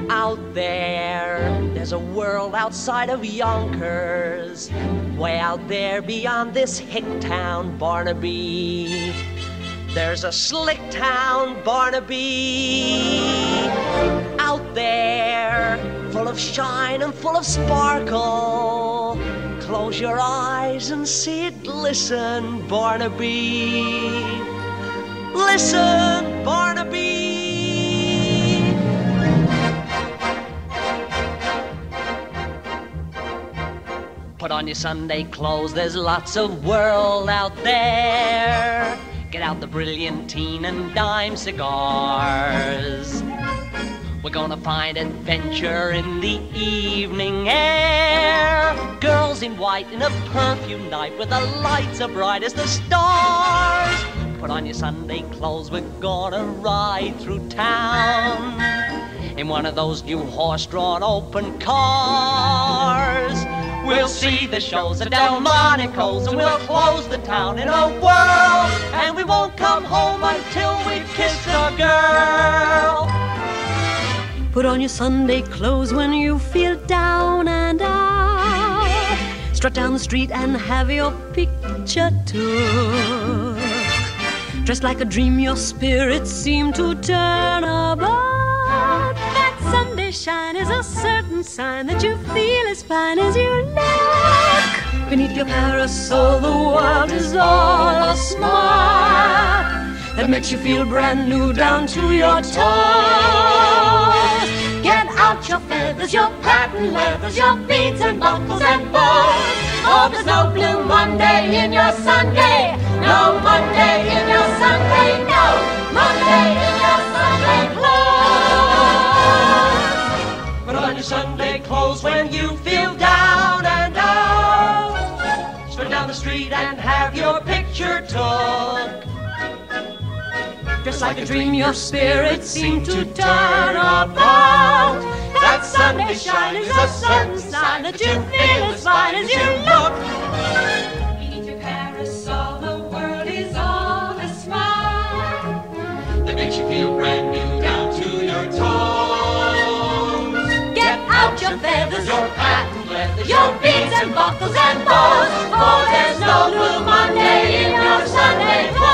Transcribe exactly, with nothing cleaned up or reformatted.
Out there, there's a world outside of Yonkers, way out there beyond this hick town, Barnaby. There's a slick town, Barnaby, out there, full of shine and full of sparkle. Close your eyes and see it glisten, Barnaby. Listen, Barnaby. Put on your Sunday clothes, there's lots of world out there. Get out the brilliantine and dime cigars. We're gonna find adventure in the evening air. Girls in white in a perfume night where the lights are bright as the stars. Put on your Sunday clothes, we're gonna ride through town in one of those new horse-drawn open cars. We'll see the shows at Delmonico's and we'll close the town in a whirl. And we won't come home until we've kissed a girl. Put on your Sunday clothes when you feel down and out. Strut down the street and have your picture took. Dressed like a dream, your spirits seem to turn about. That Sunday shine is a certain sign that you feel as fine as you look. Beneath your parasol, the world is all a smile that makes you feel brand new down to your toes. Get out your feathers, your patent leathers, your beads and buckles and bows. Oh, there's no blue Monday in your Sunday. No Monday in your Sunday. No Monday in your Sunday clothes. Put on your Sunday clothes when you feel down and out. Strut down the street and have your picture took. Just like a dream, your spirits seem to turn about. That Sunday shine is a certain sign that you feel as fine as you look. Beneath your parasol, the world is all a smile that makes you feel brand new down to your toes. Get out your feathers, your patent leathers, your beads and buckles and bows. For there's no blue Monday in your Sunday clothes.